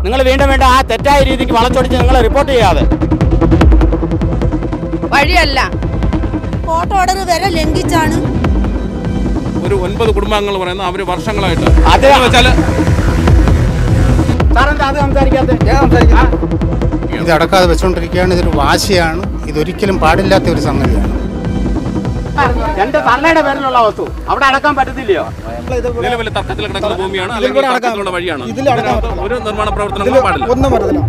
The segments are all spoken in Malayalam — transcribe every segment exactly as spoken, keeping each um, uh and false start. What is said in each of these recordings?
നിങ്ങൾ വീണ്ടും വീണ്ടും ആ തെറ്റായ രീതിക്ക് വളച്ചൊടിച്ച് നിങ്ങൾ റിപ്പോർട്ട് ചെയ്യാതെ. വഴിയല്ല, കോർട്ട് ഓർഡർ വരെ ലംഘിച്ചാണ്. ഒരു ഒൻപത് കുടുംബാംഗങ്ങൾ പറയുന്ന അവർ വർഷങ്ങളായിട്ട് അത് വെച്ചാൽ ഇത് അടക്കാതെ വെച്ചുകൊണ്ടിരിക്കുകയാണ്. ഇതൊരു വാശിയാണ്. ഇതൊരിക്കലും പാടില്ലാത്ത ഒരു സംഗതിയാണ്. എന്റെ തള്ളയുടെ പേരിലുള്ള വസ്തു അവിടെ അടക്കാൻ പറ്റത്തില്ലയോ? നിലവിലെ തർക്കത്തിൽ കിടക്കുന്ന ഭൂമിയാണ്, അല്ലെങ്കിൽ തർക്കത്തിലുള്ള വഴിയാണ്. ഒരു നിർമ്മാണ പ്രവർത്തനങ്ങളും പാടില്ല.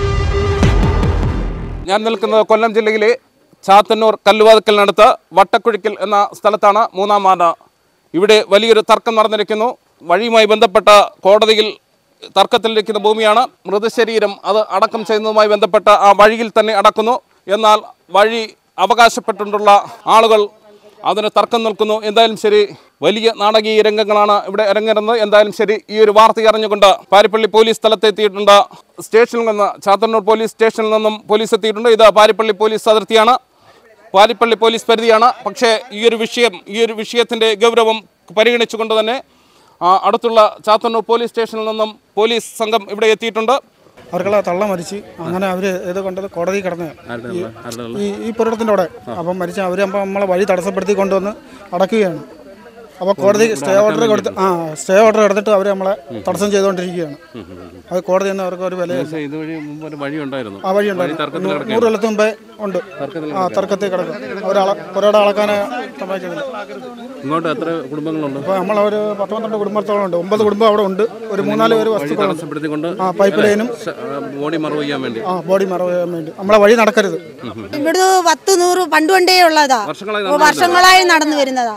ഞാൻ നിൽക്കുന്നത് കൊല്ലം ജില്ലയിലെ ചാത്തന്നൂർ കല്ലുവാതിക്കലിനടുത്ത് വട്ടക്കുഴിക്കൽ എന്ന സ്ഥലത്താണ്. മൂന്നാം വാർഡ്. ഇവിടെ വലിയൊരു തർക്കം നടന്നിരിക്കുന്നു. വഴിയുമായി ബന്ധപ്പെട്ട കോടതിയിൽ തർക്കത്തിലിരിക്കുന്ന ഭൂമിയാണ്. മൃതശരീരം അത് അടക്കം ചെയ്യുന്നതുമായി ബന്ധപ്പെട്ട ആ വഴിയിൽ തന്നെ അടക്കുന്നു. എന്നാൽ വഴി അവകാശപ്പെട്ടുള്ള ആളുകൾ അതിന് തർക്കം നിൽക്കുന്നു. എന്തായാലും ശരി, വലിയ നാടകീയ രംഗങ്ങളാണ് ഇവിടെ ഇറങ്ങുന്നത്. എന്തായാലും ശരി, ഈ ഒരു വാർത്ത അറിഞ്ഞുകൊണ്ട് പാരിപ്പള്ളി പോലീസ് സ്ഥലത്തെത്തിയിട്ടുണ്ട്. സ്റ്റേഷനിൽ നിന്ന്, ചാത്തന്നൂർ പോലീസ് സ്റ്റേഷനിൽ നിന്നും പോലീസ് എത്തിയിട്ടുണ്ട്. ഇത് പാരിപ്പള്ളി പോലീസ് അതിർത്തിയാണ്, പാരിപ്പള്ളി പോലീസ് പരിധിയാണ്. പക്ഷേ ഈ ഒരു വിഷയം ഈ ഒരു വിഷയത്തിൻ്റെ ഗൗരവം പരിഗണിച്ചുകൊണ്ട് തന്നെ അടുത്തുള്ള ചാത്തന്നൂർ പോലീസ് സ്റ്റേഷനിൽ നിന്നും പോലീസ് സംഘം ഇവിടെ എത്തിയിട്ടുണ്ട്. അവർക്കുള്ള തള്ള മരിച്ച് അങ്ങനെ അവർ ഇത് കൊണ്ടത് കോടതി കിടന്ന് ഈ ഈ പുരടത്തിൻ്റെ അവിടെ അപ്പം മരിച്ച അവർ അപ്പം നമ്മളെ വഴി തടസ്സപ്പെടുത്തി കൊണ്ടുവന്ന് അടക്കുകയാണ്. അപ്പോൾ കോടതി സ്റ്റേ ഓർഡർ കൊടുത്ത് ആ സ്റ്റേ ഓർഡർ എടുത്തിട്ട് അവർ നമ്മളെ തടസ്സം ചെയ്തുകൊണ്ടിരിക്കുകയാണ്. അത് കോടതി തന്നെ അവർക്ക് ഒരു വില ആ വഴി ഉണ്ടായിരുന്നു. നൂറ് കൊല്ലത്തിന് മുമ്പേ ഉണ്ട്. ആ തർക്കത്തിൽ കിടക്കും. ഒരാളെ ഒരാളെ അളക്കാൻ സമ്മതിക്കുന്നില്ല. ഇങ്ങോട്ട് എത്ര കുടുംബങ്ങളുണ്ട്? അപ്പോൾ നമ്മളൊരു പത്ത് പന്ത്രണ്ട് കുടുംബത്തോളം ഉണ്ട്. ഒമ്പത് കുടുംബം അവിടെ ഉണ്ട്. ഒരു മൂന്നാല് പേര് വസ്തുക്കളുണ്ട്. ആ പൈപ്പ് ലൈനും ബോഡി മറവ് ചെയ്യാൻ വേണ്ടി ആ ബോഡി മറവ് ചെയ്യാൻ വേണ്ടി നമ്മളെ വഴി നടക്കരുത്. ഇവിടെ പത്ത് നൂറ് പണ്ട് കൊണ്ടേ ഉള്ളതാ, വർഷങ്ങളായി നടന്നു വരുന്നതാ.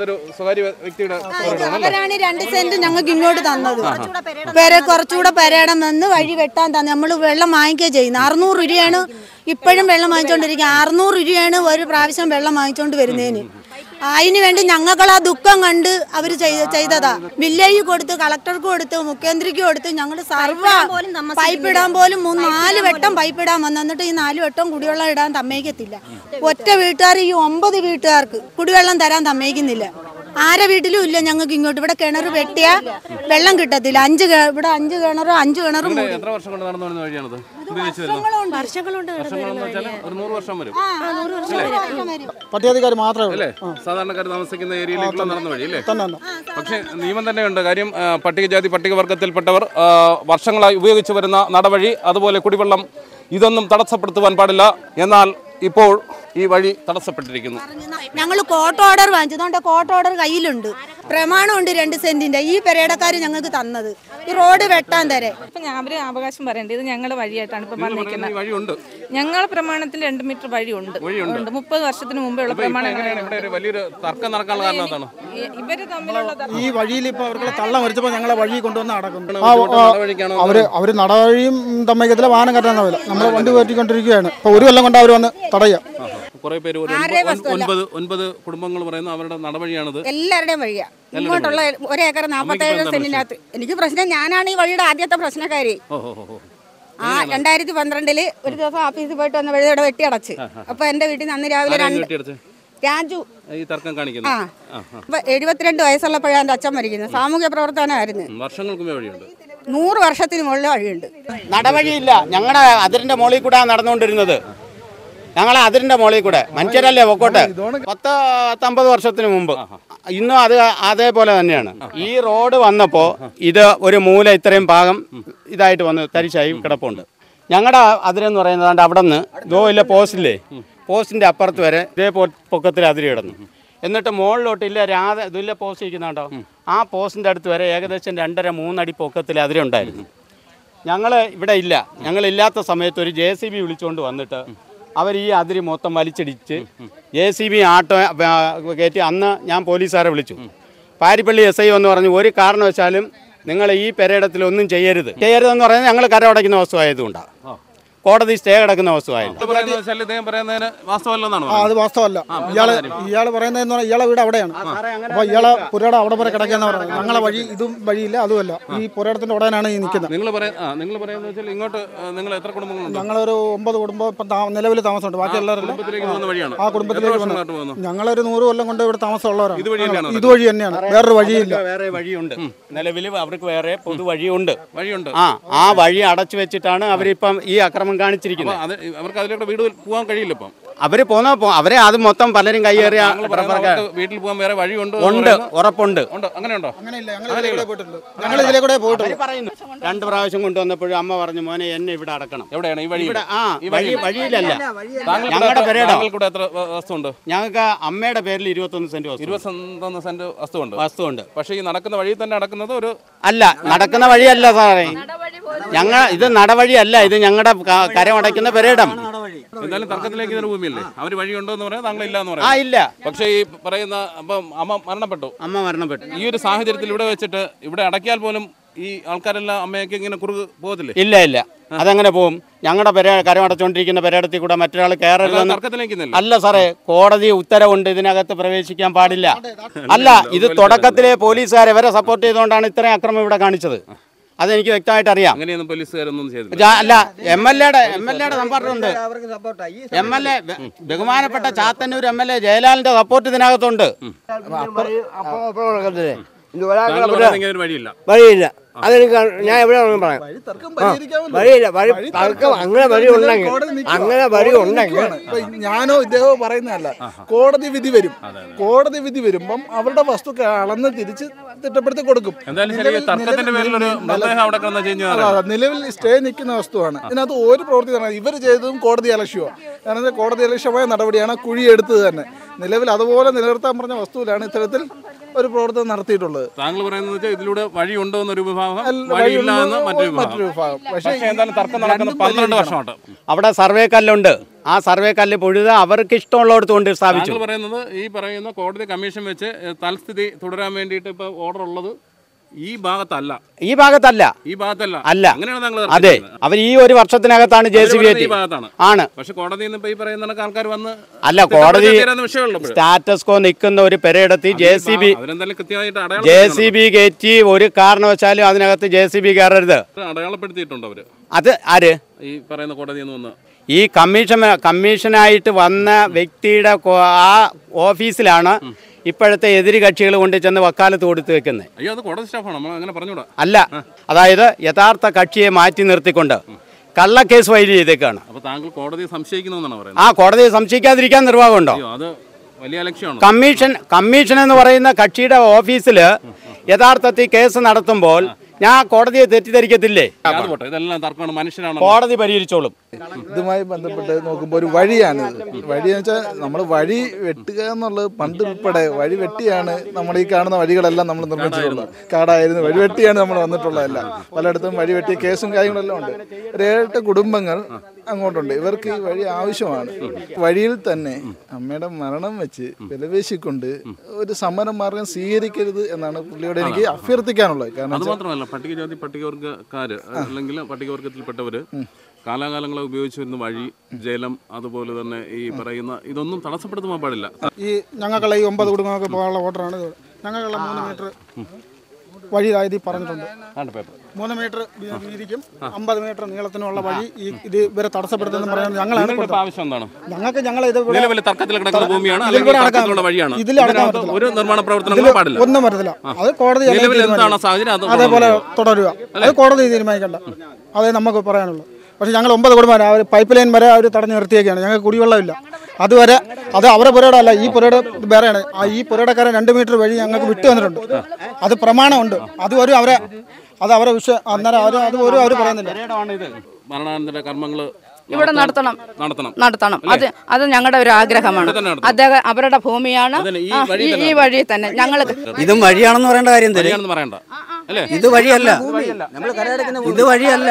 അവരാണ് രണ്ട് സെന്റ് ഞങ്ങൾക്ക് ഇങ്ങോട്ട് തന്നത്. പേരെ കുറച്ചുകൂടെ പെരേണമെന്ന് വഴി വെട്ടാൻ തന്നെ നമ്മൾ വെള്ളം വാങ്ങിക്കുകയും ചെയ്യുന്നത്. അറുന്നൂറ് രൂപയാണ് ഇപ്പോഴും വെള്ളം വാങ്ങിച്ചോണ്ടിരിക്കുക. അറുന്നൂറ് രൂപയാണ് ഒരു പ്രാവശ്യം വെള്ളം വാങ്ങിച്ചോണ്ട് വരുന്നതിന്. അതിന് വേണ്ടി ഞങ്ങൾ ആ ദുഃഖം കണ്ട് അവർ ചെയ്തതാ. വില്ലേജ് കൊടുത്ത്, കളക്ടർക്ക് കൊടുത്ത്, മുഖ്യമന്ത്രിക്ക് കൊടുത്ത്, ഞങ്ങൾ സർവ്വ പൈപ്പ് ഇടാൻ പോലും മൂന്ന് നാല് വട്ടം പൈപ്പ് ഇടാൻ വന്നു. എന്നിട്ട് ഈ നാല് വട്ടം കുടിവെള്ളം ഇടാൻ സമ്മതിക്കത്തില്ല. ഒറ്റ വീട്ടുകാർ ഈ ഒമ്പത് വീട്ടുകാർക്ക് കുടിവെള്ളം തരാൻ സമ്മതിക്കുന്നില്ല. ആരെ വീട്ടിലും ഇല്ല ഞങ്ങൾക്ക് ഇങ്ങോട്ട്. ഇവിടെ കിണർ വെട്ടിയാ വെള്ളം കിട്ടത്തില്ല. അഞ്ച് ഇവിടെ അഞ്ച് കിണറും അഞ്ച് കിണറും പട്ടികധികാരി മാത്രമേ സാധാരണക്കാർ താമസിക്കുന്ന ഏരിയയിലേക്കുള്ള നടന്ന വഴി അല്ലേ? പക്ഷേ നിയമം തന്നെയുണ്ട്. കാര്യം പട്ടികജാതി പട്ടികവർഗത്തിൽപ്പെട്ടവർ വർഷങ്ങളായി ഉപയോഗിച്ചു വരുന്ന നടവഴി, അതുപോലെ കുടിവെള്ളം, ഇതൊന്നും തടസ്സപ്പെടുത്തുവാൻ പാടില്ല. എന്നാൽ ഇപ്പോൾ ഈ വഴി തടസ്സപ്പെട്ടിരിക്കുന്നു. ഞങ്ങൾ കോർട്ട് ഓർഡർ വാങ്ങിച്ചതുകൊണ്ട് കോർട്ട് ഓർഡർ കയ്യിലുണ്ട്, പ്രമാണമുണ്ട് രണ്ട് സെന്റിന്റെ. ഈ പെരേടക്കാർ ഞങ്ങൾക്ക് തന്നത് ഈ റോഡ് വെട്ടാൻ തരെ. ഇപ്പൊ ഞാൻ അവര് അവകാശം പറയേണ്ടത് ഇത് ഞങ്ങളുടെ വഴിയായിട്ടാണ് ഇപ്പൊ വന്നിരിക്കുന്നത്. ഞങ്ങൾ പ്രമാണത്തിൽ രണ്ട് മീറ്റർ വഴിയുണ്ട്. മുപ്പത് വർഷത്തിന് മുമ്പേ ഉള്ള പ്രമാണം. വലിയൊരു തർക്കം നടക്കാൻ കാരണം എന്താണ്? ഇവര് തമ്മിലുള്ള ഈ വഴിയിൽ ഇപ്പൊ അവർക്ക് തള്ള മരിച്ചപ്പോ ഞങ്ങളെ വഴി കൊണ്ടുവന്ന് അടക്കുന്നു. അവര് അവര് നടവഴിയും തമ്മയ്ക്കത്തിലെ വാഹനം കയറ്റാനാവില്ല. നമ്മളെ വണ്ടി കയറ്റിക്കൊണ്ടിരിക്കുകയാണ്. ഇപ്പൊ ഒരു കൊല്ലം കൊണ്ട് അവർ വന്ന് തടയുക. കുറെ പേര് ഒൻപത് ഒൻപത് കുടുംബങ്ങൾ പറയുന്നു അവരുടെ നടവഴിയാണത്. എല്ലാവരുടെയും വഴിയാ. ഇങ്ങോട്ടുള്ള ഒരേക്കർ നാൽപ്പത്തേഴ് സെന്റിനകത്ത്. എനിക്ക് പ്രശ്നം, ഞാനാണ് ഈ വഴിയുടെ ആദ്യത്തെ പ്രശ്നക്കാരി. ആ രണ്ടായിരത്തി പന്ത്രണ്ടില് ഒരു ദിവസം ഓഫീസിൽ പോയിട്ട് വന്ന വഴി ഇവിടെ വെട്ടി അടച്ച്. അപ്പൊ എന്റെ വീട്ടിൽ നിന്ന് അന്ന് രാവിലെ രണ്ട് രാജു ആ അപ്പൊ എഴുപത്തിരണ്ട് വയസ്സുള്ളപ്പോഴാണ് എന്റെ അച്ഛൻ മരിക്കുന്നത്. സാമൂഹ്യ പ്രവർത്തനമായിരുന്നു. നൂറ് വർഷത്തിന് മുകളിൽ വഴിയുണ്ട്. നടവഴിയില്ല. ഞങ്ങളുടെ അതിരിന്റെ മുകളിൽ കൂടെ നടന്നുകൊണ്ടിരുന്നത്. ഞങ്ങളെ അതിരിന്റെ മുകളിൽ കൂടെ മനുഷ്യരല്ലേ പൊക്കോട്ടെ. പത്ത് പത്തൊമ്പത് വർഷത്തിന് മുമ്പ് ഇന്നും അത് അതേപോലെ തന്നെയാണ്. ഈ റോഡ് വന്നപ്പോൾ ഇത് ഒരു മൂല ഇത്രയും ഭാഗം ഇതായിട്ട് വന്ന് തരിശായി കിടപ്പുണ്ട്. ഞങ്ങളുടെ അതിരെന്ന് പറയുന്നത് അവിടെ നിന്ന് ഗോയിലെ പോസ്റ്റില്ലേ, പോസ്റ്റിൻ്റെ അപ്പുറത്ത് വരെ ഇതേ പൊക്കത്തിൽ അതിരി കിടന്നു. എന്നിട്ട് മുകളിലോട്ട് ഇല്ല രാധ ഇതില്ല പോസ്റ്റ് ഇരിക്കുന്നുണ്ടോ, ആ പോസ്റ്റിൻ്റെ അടുത്ത് വരെ ഏകദേശം രണ്ടര മൂന്നടി പൊക്കത്തിൽ അതിരി ഉണ്ടായിരുന്നു. ഞങ്ങൾ ഇവിടെ ഇല്ല. ഞങ്ങളില്ലാത്ത സമയത്ത് ഒരു ജെ സി ബി വിളിച്ചുകൊണ്ട് വന്നിട്ട് അവർ ഈ അതിരി മൊത്തം വലിച്ചിടിച്ച് ജെ സി ബി ആട്ടോ കയറ്റി. അന്ന് ഞാൻ പോലീസുകാരെ വിളിച്ചു. പാരിപ്പള്ളി എസ് ഐ എന്ന് പറഞ്ഞു ഒരു കാരണവശാലും നിങ്ങൾ ഈ പെരേടത്തിൽ ഒന്നും ചെയ്യരുത് ചെയ്യരുതെന്ന് പറഞ്ഞാൽ ഞങ്ങൾ കരമടയ്ക്കുന്ന വസ്തു ആയതുകൊണ്ടാണ്. കോടതി സ്റ്റേ കിടക്കുന്ന വസ്തുവായി. അത് വാസ്തവമല്ല. ഇയാള് ഇയാള് പറയുന്നതെന്ന് പറഞ്ഞാൽ ഇയാളെ വീട് അവിടെയാണ്. അപ്പൊ ഇയാളെ പുരയുടെ അവിടെ വരെ കിടക്കാന്ന് പറയുന്നത്. ഞങ്ങളെ വഴി ഇതും വഴിയില്ല, അതുമല്ല. ഈ പുരയിടത്തിന്റെ ഉടനാണ് ഈ നിൽക്കുന്നത്. ഞങ്ങളൊരു ഒമ്പത് കുടുംബം ഇപ്പം നിലവിൽ താമസമുണ്ട്. ബാക്കി എല്ലാവരും ആ കുടുംബത്തിലേക്ക് വന്നു. ഞങ്ങളൊരു നൂറ് കൊല്ലം കൊണ്ട് ഇവിടെ താമസമുള്ളവരാണ്. ഇതുവഴി തന്നെയാണ്, വേറൊരു വഴിയില്ല. വേറെ വഴിയുണ്ട് നിലവിൽ, അവർക്ക് വേറെ പൊതു വഴിയുണ്ട്. വഴിയുണ്ട് ആ ആ വഴി അടച്ചു വെച്ചിട്ടാണ് അവരിപ്പം ഈ അക്രമം കാണിച്ചിരിക്കുന്നത്. അവർക്ക് അതിലൂടെ വീട് പോകാൻ കഴിയില്ല. ഇപ്പം അവര് പോന്ന അവരെ അത് മൊത്തം പലരും കയ്യേറിയ വീട്ടിൽ പോകാൻ വേറെ വഴിയുണ്ട്. ഉണ്ട്, ഉറപ്പുണ്ട്. അങ്ങനെയുണ്ടോ? ഞങ്ങൾ ഇതിലെ കൂടെ പോയിട്ടുണ്ട്. രണ്ട് പ്രാവശ്യം കൊണ്ടുവന്നപ്പോഴും അമ്മ പറഞ്ഞു, മോനെ എന്നെ ഇവിടെ അടക്കണം. എവിടെയാണ് ഈ വഴി? ആ വഴി വഴിയിലല്ല, ഞങ്ങളുടെ പേരുടെ എത്ര വസ്തുണ്ട്? ഞങ്ങൾക്ക് അമ്മയുടെ പേരിൽ ഇരുപത്തൊന്ന് സെന്റ് വസ്തു. ഇരുപത്തൊന്ന് സെന്റ് വസ്തുണ്ട്. വസ്തുണ്ട്. പക്ഷേ ഈ നടക്കുന്ന വഴി തന്നെ നടക്കുന്നത് ഒരു അല്ല, നടക്കുന്ന വഴിയല്ല സാറേ. ഞങ്ങൾ ഇത് നടവഴിയല്ല, ഇത് ഞങ്ങളുടെ കരമടയ്ക്കുന്ന പെരേടം. എന്തായാലും തർക്കത്തിലേക്ക് ഇതിന് ഭൂമിയല്ലേ? അവര് വഴിയുണ്ടോ എന്ന് പറയാം, താങ്കൾ ഇല്ല എന്ന് പറയാം. ആ ഇല്ല. പക്ഷേ ഈ പറയുന്ന അപ്പം അമ്മ മരണപ്പെട്ടു. അമ്മ മരണപ്പെട്ടു. ഈ ഒരു സാഹചര്യത്തിൽ ഇവിടെ വെച്ചിട്ട് ഇവിടെ അടക്കിയാൽ പോലും ഈ ആൾക്കാരെല്ലാം അമ്മയൊക്കെ ഇങ്ങനെ കുറുക് പോകത്തില്ലേ? ഇല്ല ഇല്ല, അതങ്ങനെ പോകും. ഞങ്ങളുടെ പെര കരമടച്ചുകൊണ്ടിരിക്കുന്ന പെരേടത്തിൽ കൂടെ മറ്റൊരാൾ കയറരുതെന്ന്. അല്ല സാറേ, കോടതി ഉത്തരവുണ്ട്, ഇതിനകത്ത് പ്രവേശിക്കാൻ പാടില്ല. അല്ല, ഇത് തുടക്കത്തിലെ പോലീസുകാരെ വരെ സപ്പോർട്ട് ചെയ്തുകൊണ്ടാണ് ഇത്രയും അക്രമം ഇവിടെ കാണിച്ചത്. അതെനിക്ക് വ്യക്തമായിട്ട് അറിയാം. അങ്ങനെയൊന്നും പോലീസുകാരൊന്നും ചെയ്തില്ല. അല്ല, എം എൽ എയുടെ എം എൽ എയുടെ സപ്പോർട്ടുണ്ട്. എം എൽ എ ബഹുമാനപ്പെട്ട ചാത്തന്നൂർ എം എൽ എ ജയലാലിന്റെ സപ്പോർട്ട് ഇതിനകത്തുണ്ട്. വഴിയില്ല വഴിയില്ല അതെനിക്ക് ഞാൻ എവിടെ പറയാം. വഴിയില്ല, വഴി തർക്കം അങ്ങനെ വഴി ഉണ്ടെങ്കിൽ അങ്ങനെ വഴി ഉണ്ടെങ്കിൽ ഞാനോ ഇദ്ദേഹമോ പറയുന്നതല്ല, കോടതി വിധി വരും. കോടതി വിധി വരുമ്പം അവരുടെ വസ്തു അളന്ന് തിരിച്ച് തിട്ടപ്പെടുത്തി കൊടുക്കും. നിലവിൽ സ്റ്റേ നിൽക്കുന്ന വസ്തുവാണ്. ഇതിനകത്ത് ഒരു പ്രവൃത്തി ഇവർ ചെയ്തതും കോടതി അലക്ഷ്യമാണ്. കാരണം കോടതി അലക്ഷ്യമായ നടപടിയാണ്, കുഴിയെടുത്തത് തന്നെ. നിലവിൽ അതുപോലെ നിലനിർത്താൻ പറഞ്ഞ വസ്തുവിലാണ് ഇത്തരത്തിൽ ഒരു പ്രവർത്തനം നടത്തിയിട്ടുള്ളത്. താങ്കൾ പറയുന്നത് ഇതിലൂടെ വഴിയുണ്ടോ എന്നൊരു വിഭാഗം, വഴിയില്ല എന്ന് മറ്റൊരു വിഭാഗം. പക്ഷേ എന്തായാലും തർക്കം നടക്കുന്ന പന്ത്രണ്ട് വർഷമായിട്ട് അവിടെ സർവേ കല്ലുണ്ട്. ആ സർവേ കല്ല് പൊഴുത അവർക്ക് ഇഷ്ടമുള്ളടത്ത് കൊണ്ട് സ്ഥാപിച്ചു. താങ്കൾ പറയുന്നത് ഈ പറയുന്ന കോടതി കമ്മീഷൻ വെച്ച് തൽസ്ഥിതി തുടരാൻ വേണ്ടിയിട്ട് ഇപ്പൊ ഓർഡർ ഉള്ളത് ഈ ഭാഗത്തല്ല. ഈ ഭാഗത്തല്ല ഈ ഭാഗത്തല്ല അല്ല. അങ്ങനെയാണ് താങ്കൾ? അതെ, അവർ ഈ ഒരു വർഷത്തിനകത്താണ് ജെ സി ബി ആണ്. പക്ഷെ കോടതിയിൽ നിന്ന് ഈ പറയുന്ന ആൾക്കാർ വന്ന് അല്ല, കോടതി സ്റ്റാറ്റസ് കോ നിൽക്കുന്ന ഒരു പെരയിടത്തിൽ J C B J C B കയറ്റി ഒരു കാരണവശാലും അതിനകത്ത് ജെ സി ബി കയറരുത്. അടയാളപ്പെടുത്തിയിട്ടുണ്ടോ അവര്? അത് ആര്? ഈ പറയുന്ന കോടതിയിൽ നിന്ന് വന്ന് ഈ കമ്മീഷൻ കമ്മീഷനായിട്ട് വന്ന വ്യക്തിയുടെ ആ ഓഫീസിലാണ് ഇപ്പോഴത്തെ എതിര് കക്ഷികൾ കൊണ്ട് ചെന്ന് വക്കാലത്ത് കൊടുത്തു വെക്കുന്നത്. അയ്യോ, അത് കോടതി സ്റ്റാഫാണ്, നമ്മൾ അങ്ങനെ പറഞ്ഞൂടാ. അല്ല, അതായത് യഥാർത്ഥ കക്ഷിയെ മാറ്റി നിർത്തിക്കൊണ്ട് കള്ളക്കേസ് ഫയൽ ചെയ്തേക്കാണ്. അപ്പോൾ താങ്കൾ കോടതിയെ സംശയിക്കുന്നതെന്നാണ് പറയുന്നത്? ആ, കോടതിയെ സംശയിക്കാതിരിക്കാൻ നിർവാഹമുണ്ടോ? അത് വലിയ ലക്ഷ്യമാണ്. കമ്മീഷൻ കമ്മീഷൻ എന്ന് പറയുന്ന കക്ഷിയുടെ ഓഫീസിൽ യഥാർത്ഥത്തിൽ കേസ് നടത്തുമ്പോൾ ഞാൻ കോടതിയെ തെറ്റിദ്ധരിക്കത്തില്ലേ? ഇതെല്ലാം തർക്കമാണ്, മനുഷ്യനാണ്, കോടതി പരിഹരിച്ചോളും. ഇതുമായി ബന്ധപ്പെട്ട് നോക്കുമ്പോൾ ഒരു വഴിയാണ്. വഴി എന്ന് വെച്ചാൽ നമ്മൾ വഴി വെട്ടുക എന്നുള്ളത് പണ്ട് ഉൾപ്പെടെ വഴി വെട്ടിയാണ് നമ്മൾ ഈ കാണുന്ന വഴികളെല്ലാം നമ്മൾ നിർമ്മിച്ചിട്ടുള്ളത്. കാടായിരുന്നു, വഴി വെട്ടിയാണ് നമ്മൾ വന്നിട്ടുള്ളതല്ല. പലയിടത്തും വഴി വെട്ടിയ കേസും കാര്യങ്ങളെല്ലാം ഉണ്ട്. ഒരു ഏഴെട്ട് കുടുംബങ്ങൾ അങ്ങോട്ടുണ്ട്. ഇവർക്ക് ഈ വഴി ആവശ്യമാണ്. വഴിയിൽ തന്നെ അമ്മയുടെ മരണം വെച്ച് വിലപേശിക്കൊണ്ട് ഒരു സമര മാർഗം സ്വീകരിക്കരുത് എന്നാണ് പുള്ളിയോട് എനിക്ക് അഭ്യർത്ഥിക്കാനുള്ളത്. കാരണം പട്ടികജാതി പട്ടികവർഗക്കാര് അല്ലെങ്കിൽ പട്ടികവർഗത്തിൽപ്പെട്ടവര് കാലാകാലങ്ങളെ ഉപയോഗിച്ചു വരുന്ന വഴി, ജലം, അതുപോലെ തന്നെ ഈ പറയുന്ന ഇതൊന്നും തടസ്സപ്പെടുത്താൻ പാടില്ല. ഈ ഞങ്ങൾക്കുള്ള ഈ ഒമ്പത് കുടുംബങ്ങൾക്ക് പോകാനുള്ള ഓർഡറാണ്. ഞങ്ങൾക്കുള്ള മൂന്ന് മീറ്റർ വഴി ആയത് പറഞ്ഞിട്ടുണ്ട്. മൂന്ന് മീറ്റർ വീതിക്കും അമ്പത് മീറ്റർ നീളത്തിനുള്ള വഴി ഈ ഇത് ഇവരെ തടസ്സപ്പെടുത്തുന്ന പറയുന്നത് ഞങ്ങളാണ്. ഞങ്ങൾക്ക് ഞങ്ങൾ ഇത് ഇതിൽ ഒന്നും പറ്റത്തില്ല. അത് കോടതി അതേപോലെ തുടരുക. അത് കോടതി തീരുമാനിക്കണ്ട. അതേ നമുക്ക് പറയാനുള്ളൂ. പക്ഷെ ഞങ്ങൾ ഒമ്പത് കുടുംബം അവർ പൈപ്പ് ലൈൻ വരെ അവർ തടഞ്ഞു നിർത്തിയൊക്കെയാണ്. ഞങ്ങൾക്ക് കുടിവെള്ളമില്ല. അതുവരെ അത് അവരെ പുരയിടമല്ല, ഈ പുരയുടെ വേറെയാണ്. ആ ഈ പുരയിടക്കാരൻ രണ്ട് മീറ്റർ വഴി ഞങ്ങൾക്ക് വിട്ടു വന്നിട്ടുണ്ട്. അത് പ്രമാണമുണ്ട്. അത് ഒരു അവരെ അത് അവരെ വിഷയം അന്നേരം അവർ അത് ഒരു അവർ പറയുന്നില്ല. മരണാനന്തര കർമ്മങ്ങൾ ഇവിടെ നടത്തണം നടത്തണം നടത്തണം അത് അത് ഞങ്ങളുടെ ഒരു ആഗ്രഹമാണ്. അദ്ദേഹം അവരുടെ ഭൂമിയാണ്. ഈ വഴി തന്നെ ഞങ്ങൾ ഇതും വഴിയാണെന്ന് പറയേണ്ട കാര്യം പറയണ്ട. അല്ലേ? ഇത് വഴിയല്ല, ഇത് വഴിയല്ല.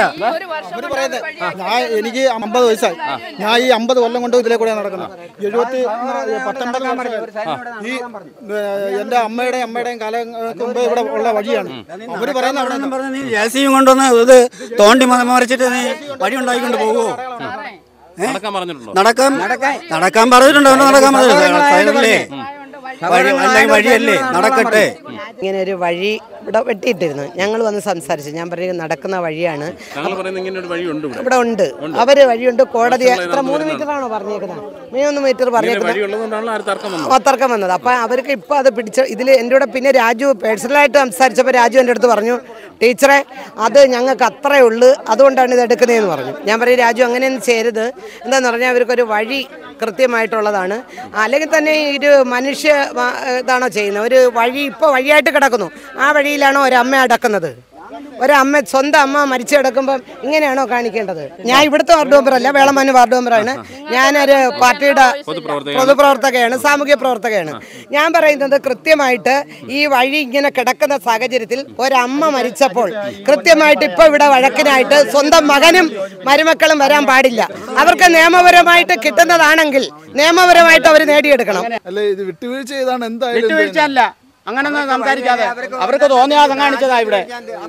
ഞാൻ എനിക്ക് അമ്പത് വയസ്സായി. ഞാൻ ഈ അമ്പത് കൊല്ലം കൊണ്ട് ഇതിലെ കൂടെ നടക്കുന്നത്. എഴുപത്തി പത്തൊമ്പത് ഈ എന്റെ അമ്മയുടെയും അമ്മയുടെയും കാലങ്ങൾക്ക് മുമ്പ് ഇവിടെ ഉള്ള വഴിയാണ്. അവര് പറയുന്ന അവിടെ നിന്ന് പറഞ്ഞ നീ ജേസിയും കൊണ്ടുവന്ന് ഇത് തോണ്ടി മറിച്ചിട്ട് നീ വഴി ഉണ്ടാക്കിക്കൊണ്ട് പോകുമോ? നടക്കാൻ പറഞ്ഞിട്ടുണ്ടോ? നടക്കാൻ നടക്കാൻ പറഞ്ഞിട്ടുണ്ടോ? നടക്കാൻ പറഞ്ഞില്ലേ? വഴി അല്ലെങ്കിൽ വഴിയല്ലേ, നടക്കട്ടെ. ഇങ്ങനെ ഒരു വഴി ഇവിടെ വെട്ടിയിട്ടിരുന്നു. ഞങ്ങൾ വന്ന് സംസാരിച്ചു. ഞാൻ പറയുന്നത് നടക്കുന്ന വഴിയാണ് ഇവിടെ ഉണ്ട്. അവര് വഴിയുണ്ട്. കോടതി എത്ര മൂന്ന് മീറ്റർ ആണോ പറഞ്ഞേക്കുന്നത്? മൂന്ന് മീറ്റർ പറഞ്ഞേക്കുന്നത് തർക്കം വന്നത്. അപ്പൊ അവർക്ക് ഇപ്പൊ അത് പിടിച്ച ഇതിൽ എൻ്റെ കൂടെ പിന്നെ രാജു പേഴ്സണലായിട്ട് സംസാരിച്ചപ്പോൾ രാജു എൻ്റെ അടുത്ത് പറഞ്ഞു, ടീച്ചറെ അത് ഞങ്ങൾക്ക് അത്രയേ ഉള്ളൂ, അതുകൊണ്ടാണ് ഇത് എടുക്കുന്നതെന്ന് പറഞ്ഞു. ഞാൻ പറയും രാജു അങ്ങനെയൊന്നും ചെയ്യരുത്. എന്താന്ന് പറഞ്ഞാൽ അവർക്കൊരു വഴി കൃത്യമായിട്ടുള്ളതാണ്. അല്ലെങ്കിൽ തന്നെ ഒരു മനുഷ്യ ഇതാണോ ചെയ്യുന്നത്? ഒരു വഴി ഇപ്പോൾ വഴിയായിട്ട് കിടക്കുന്നു, ആ വഴിയിലാണോ ഒരമ്മ അടക്കുന്നത്? ഒരമ്മ സ്വന്തം അമ്മ മരിച്ചു കിടക്കുമ്പം ഇങ്ങനെയാണോ കാണിക്കേണ്ടത്? ഞാൻ ഇവിടുത്തെ വാർഡ് മെമ്പറല്ല, വേളമാനു വാർഡ് മെമ്പറാണ്. ഞാനൊരു പാർട്ടിയുടെ പൊതുപ്രവർത്തകയാണ്, സാമൂഹ്യ പ്രവർത്തകയാണ്. ഞാൻ പറയുന്നത് കൃത്യമായിട്ട് ഈ വഴി ഇങ്ങനെ കിടക്കുന്ന സാഹചര്യത്തിൽ ഒരമ്മ മരിച്ചപ്പോൾ കൃത്യമായിട്ട് ഇപ്പൊ ഇവിടെ വഴക്കിനായിട്ട് സ്വന്തം മകനും മരുമക്കളും വരാൻ പാടില്ല. അവർക്ക് നിയമപരമായിട്ട് കിട്ടുന്നതാണെങ്കിൽ നിയമപരമായിട്ട് അവർ നേടിയെടുക്കണം. അല്ലെ ഇത് വിട്ടുവീഴ്ച ചെയ്താണ്. എന്തായാലും വിട്ടുവീഴ്ചയല്ല, അങ്ങനൊന്നും സംസാരിക്കാതെ. അവർക്ക് തോന്നിവാസം കാണിച്ചതാ ഇവിടെ.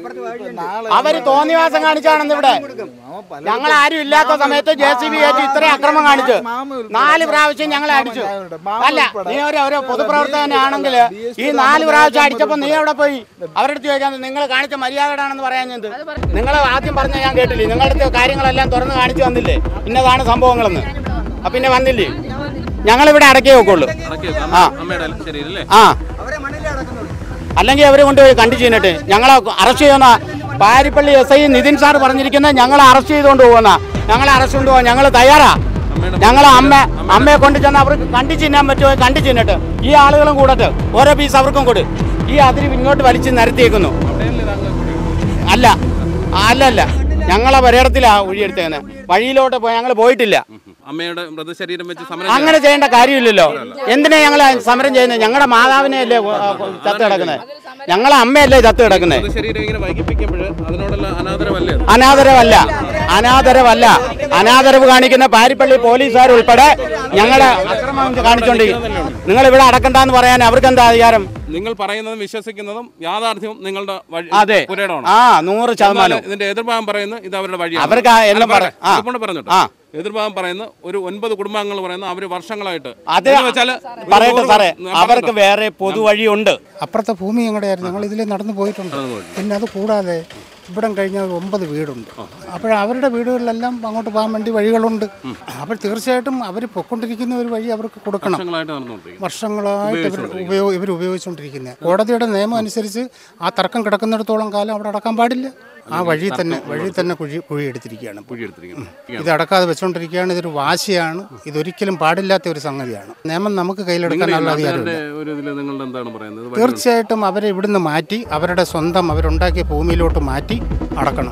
അവര് തോന്നിവാസം കാണിച്ചാണെന്ന് ഇവിടെ. ഞങ്ങൾ ആരും ഇല്ലാത്ത സമയത്ത് ജെ സി ബി ഏറ്റ് ഇത്രയും അക്രമം കാണിച്ചു. നാല് പ്രാവശ്യം ഞങ്ങളെ അടിച്ചു. അല്ല, നീ ഒരു ഒരു പൊതുപ്രവർത്തകനാണെങ്കിൽ ഈ നാല് പ്രാവശ്യം അടിച്ചപ്പോ നീ എവിടെ പോയി? അവരുടെ ചോദിക്കാൻ നിങ്ങൾ കാണിച്ച മര്യാദയാണെന്ന് പറയാൻ എന്ത്? നിങ്ങൾ ആദ്യം പറഞ്ഞ ഞാൻ കേട്ടില്ലേ? നിങ്ങളുടെ കാര്യങ്ങളെല്ലാം തുറന്ന് കാണിച്ചു തന്നില്ലേ ഇന്നതാണ് സംഭവങ്ങളെന്ന്? അപ്പൊ പിന്നെ വന്നില്ലേ? ഞങ്ങളിവിടെ അടക്കേ വെക്കുള്ളൂ. ആ ആ അല്ലെങ്കിൽ അവരെ കൊണ്ടുപോയി കണ്ടിച്ചു കഴിഞ്ഞിട്ട് ഞങ്ങളെ അറസ്റ്റ് ചെയ്യുന്ന Paripally S I Nithin sir പറഞ്ഞിരിക്കുന്നത് ഞങ്ങളെ അറസ്റ്റ് ചെയ്തുകൊണ്ട് പോകുന്ന ഞങ്ങളെ അറസ്റ്റ് കൊണ്ടുപോകാൻ ഞങ്ങൾ തയ്യാറാ. ഞങ്ങളെ അമ്മ അമ്മയെ കൊണ്ടു ചെന്ന് അവർക്ക് കണ്ടിച്ചു തിന്നാൻ പറ്റുമോ? കണ്ടിച്ചു തിന്നിട്ട് ഈ ആളുകളും കൂടട്ട് ഓരോ പീസ് അവർക്കും കൊടു. ഈ അതിരി ഇങ്ങോട്ട് വലിച്ച് നിരത്തിയേക്കുന്നു. അല്ല അല്ല അല്ല ഞങ്ങളെ പര്യടത്തിലാ ഒഴിയെടുത്തേക്കുന്നത്. വഴിയിലോട്ട് പോയി ഞങ്ങൾ പോയിട്ടില്ല. അമ്മയുടെ മൃതശരീരം വെച്ച് സമരം അങ്ങനെ ചെയ്യേണ്ട കാര്യമില്ലല്ലോ. എന്തിനാ ഞങ്ങൾ സമരം ചെയ്യുന്നത്? ഞങ്ങളുടെ മാതാവിനെ അല്ലേ ചത്ത് കിടക്കുന്നത്? ഞങ്ങളെ അമ്മയല്ലേ ചത്ത് കിടക്കുന്നത്? അനാദരവല്ല, അനാദരവല്ല. അനാദരവ് കാണിക്കുന്ന പാരിപ്പള്ളി പോലീസുകാർ ഉൾപ്പെടെ ഞങ്ങളെ അക്രമം കാണിച്ചോണ്ടിരിക്കും. നിങ്ങൾ ഇവിടെ അടക്കണ്ടെന്ന് പറയാൻ അവർക്ക് എന്താ അധികാരം? നിങ്ങൾ പറയുന്നതും വിശ്വസിക്കുന്നതും യാഥാർത്ഥ്യവും നിങ്ങളുടെ അതെ ആ നൂറ് ശതമാനം. ഇതിന്റെ എതിർഭാഗം പറയുന്നത് ഇത് അവരുടെ വഴിയാണ്. അവർക്ക് എല്ലാം പറഞ്ഞിട്ട് എതിർഭാഗം പറയുന്ന ഒരു ഒൻപത് കുടുംബാംഗങ്ങൾ പറയുന്ന അവര് വർഷങ്ങളായിട്ട് അത് പറയട്ടെ സാറേ, അവർക്ക് വേറെ പൊതുവഴിയുണ്ട്. അപ്പുറത്തെ ഭൂമി ഞങ്ങളുടെ ആയിരുന്നു. ഞങ്ങൾ ഇതിൽ നടന്നു പോയിട്ടുണ്ട്. പിന്നെ അത് കൂടാതെ ഇവിടം കഴിഞ്ഞ ഒമ്പത് വീടുണ്ട്. അപ്പോൾ അവരുടെ വീടുകളിലെല്ലാം അങ്ങോട്ട് പോകാൻ വേണ്ടി വഴികളുണ്ട്. അപ്പോൾ തീർച്ചയായിട്ടും അവർ പൊയ്ക്കൊണ്ടിരിക്കുന്ന ഒരു വഴി അവർക്ക് കൊടുക്കണം. വർഷങ്ങളായിട്ട് ഇവർ ഉപയോഗ ഇവർ ഉപയോഗിച്ചുകൊണ്ടിരിക്കുന്നത്. കോടതിയുടെ നിയമം അനുസരിച്ച് ആ തർക്കം കിടക്കുന്നിടത്തോളം കാലം അവിടെ അടക്കാൻ പാടില്ല. ആ വഴി തന്നെ വഴി തന്നെ കുഴി കുഴി എടുത്തിരിക്കുകയാണ്. ഇത് അടക്കാതെ വെച്ചുകൊണ്ടിരിക്കുകയാണ്. ഇതൊരു വാശിയാണ്. ഇതൊരിക്കലും പാടില്ലാത്ത ഒരു സംഗതിയാണ്. നിയമം നമുക്ക് കയ്യിലെടുക്കാനുള്ള അധികാരമില്ല. തീർച്ചയായിട്ടും അവരെ ഇവിടുന്ന് മാറ്റി അവരുടെ സ്വന്തം അവരുണ്ടാക്കിയ ഭൂമിയിലോട്ട് മാറ്റി അടക്കണം.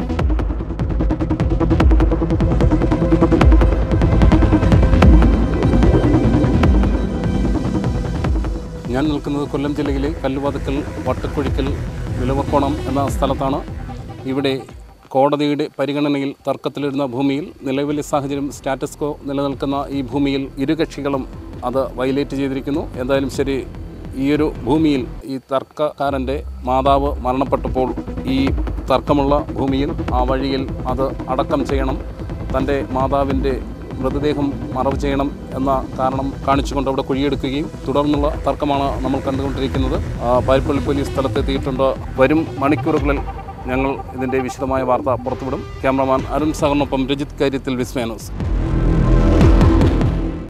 ഞാൻ നിൽക്കുന്നത് കൊല്ലം ജില്ലയിലെ കല്ലുവാതുക്കൽ വട്ടക്കുഴിക്കൽ വിലവർക്കോണം എന്ന സ്ഥലത്താണ്. ഇവിടെ കോടതിയുടെ പരിഗണനയിൽ തർക്കത്തിലിരുന്ന ഭൂമിയിൽ നിലവിലെ സാഹചര്യം സ്റ്റാറ്റസ് കോ നിലനിൽക്കുന്ന ഈ ഭൂമിയിൽ ഇരു കക്ഷികളും അത് വയലേറ്റ് ചെയ്തിരിക്കുന്നു. എന്തായാലും ശരി, ഈയൊരു ഭൂമിയിൽ ഈ തർക്കക്കാരൻ്റെ മാതാവ് മരണപ്പെട്ടപ്പോൾ ഈ തർക്കമുള്ള ഭൂമിയിൽ ആ വഴിയിൽ അത് അടക്കം ചെയ്യണം, തൻ്റെ മാതാവിൻ്റെ മൃതദേഹം മറവ് ചെയ്യണം എന്ന കാരണം കാണിച്ചുകൊണ്ട് അവിടെ കുഴിയെടുക്കുകയും തുടർന്നുള്ള തർക്കമാണ് നമ്മൾ കണ്ടുകൊണ്ടിരിക്കുന്നത്. പാരിപ്പള്ളി പോലീസ് സ്ഥലത്തെത്തിയിട്ടുണ്ട്. വരും മണിക്കൂറുകളിൽ ഞങ്ങൾ ഇതിൻ്റെ വിശദമായ വാർത്ത പുറത്തുവിടും. ക്യാമറമാൻ അരുൺ സാഗറിനൊപ്പം രജിത് കാര്യത്തിൽ വിസ്മയ ന്യൂസ്.